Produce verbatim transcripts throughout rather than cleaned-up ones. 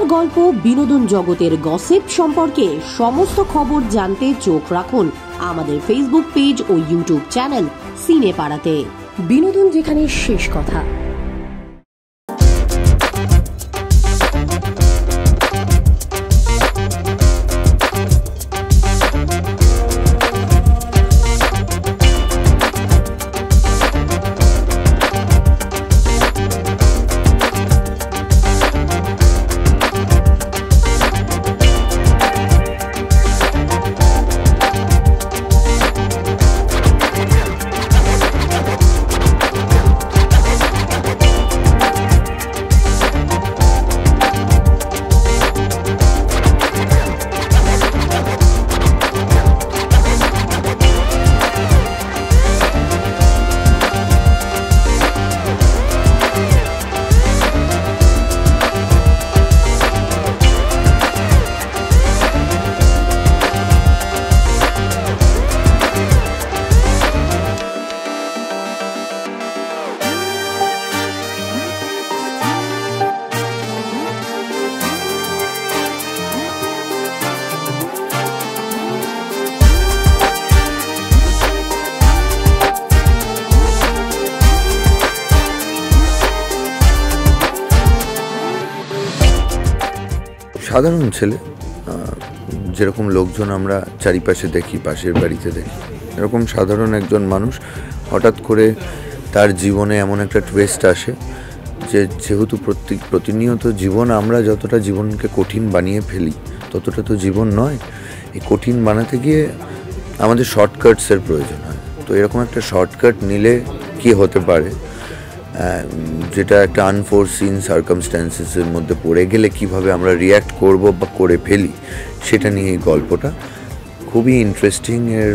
গল্প, বিনোদন জগতের গসিপ সম্পর্কে সমস্ত খবর জানতে চোখ রাখুন আমাদের ফেসবুক পেজ ও ইউটিউব চ্যানেল সিনে পাড়াতে। বিনোদন যেখানে শেষ কথা। সাধারণ ছেলে, যেরকম লোকজন আমরা চারিপাশে দেখি, পাশের বাড়িতে দেখি, এরকম সাধারণ একজন মানুষ হঠাৎ করে তার জীবনে এমন একটা টুইস্ট আসে যে যেহেতু প্রত্যেক প্রতিনিয়ত জীবন, আমরা যতটা জীবনকে কঠিন বানিয়ে ফেলি ততটা তো জীবন নয়। এই কঠিন বানাতে গিয়ে আমাদের শর্টকাটসের প্রয়োজন হয়। তো এরকম একটা শর্টকাট নিলে কি হতে পারে, যেটা একটা আনফোরসিন সার্কামস্ট্যান্সেসের মধ্যে পড়ে গেলে কিভাবে আমরা রিয়্যাক্ট করব বা করে ফেলি, সেটা নিয়ে এই গল্পটা খুবই ইন্টারেস্টিং। এর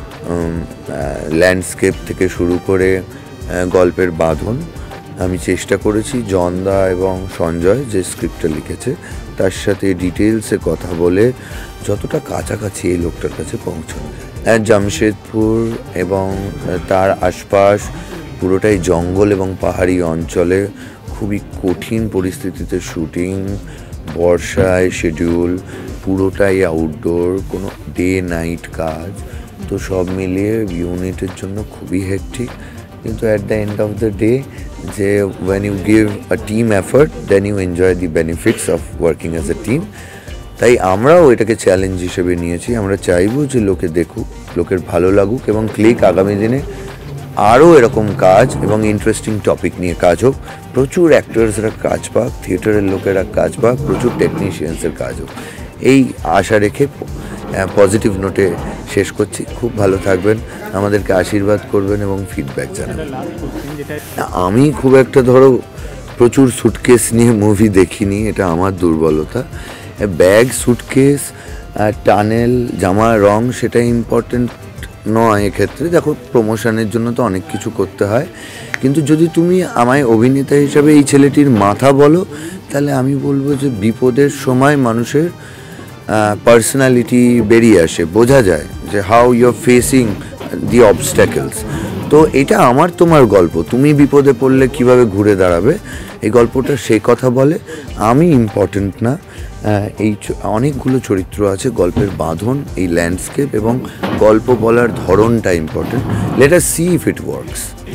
ল্যান্ডস্কেপ থেকে শুরু করে গল্পের বাঁধন আমি চেষ্টা করেছি জনদা এবং সঞ্জয় যে স্ক্রিপ্টটা লিখেছে তার সাথে ডিটেলসে কথা বলে যতটা কাছাকাছি এই লোকটার কাছে পৌঁছানো যায়। জামশেদপুর এবং তার আশপাশ পুরোটাই জঙ্গল এবং পাহাড়ি অঞ্চলে খুবই কঠিন পরিস্থিতিতে শুটিং, বর্ষায় শিডিউল, পুরোটাই আউটডোর, কোনো ডে নাইট কাজ। তো সব মিলিয়ে ইউনিটের জন্য খুবই হেক্টিক, কিন্তু at the end of the day যে when you give a team effort then you enjoy the benefits of working as a team. তাই আমরাও এটাকে চ্যালেঞ্জ হিসেবে নিয়েছি। আমরা চাইবো যে লোকে দেখুক, লোকের ভালো লাগুক এবং ক্লিক আগামী দিনে আরও এরকম কাজ এবং ইন্টারেস্টিং টপিক নিয়ে কাজ হোক, প্রচুর অ্যাক্টার্সরা কাজ পাক, থিয়েটারের লোকেরা কাজ পাক, প্রচুর টেকনিশিয়ানসের কাজ হোক, এই আশা রেখে পজিটিভ নোটে শেষ করছি। খুব ভালো থাকবেন, আমাদেরকে আশীর্বাদ করবেন এবং ফিডব্যাক জানাবেন। আমি খুব একটা ধরো প্রচুর সুটকেস নিয়ে মুভি দেখিনি, এটা আমার দুর্বলতা। ব্যাগ, সুটকেস, টানেল, জামা রং সেটা ইম্পর্টেন্ট নয় এক্ষেত্রে। দেখো, প্রমোশনের জন্য তো অনেক কিছু করতে হয়, কিন্তু যদি তুমি আমায় অভিনেতা হিসাবে এই ছেলেটির মাথা বলো, তাহলে আমি বলবো যে বিপদের সময় মানুষের পার্সোনালিটি বেরিয়ে আসে, বোঝা যায় যে how you are facing the obstacles. তো এটা আমার তোমার গল্প, তুমি বিপদে পড়লে কিভাবে ঘুরে দাঁড়াবে, এই গল্পটা সেই কথা বলে। আমি ইম্পর্টেন্ট না, এই অনেকগুলো চরিত্র আছে, গল্পের বাঁধন, এই ল্যান্ডস্কেপ এবং গল্প বলার ধরনটা important. Let us see if it works.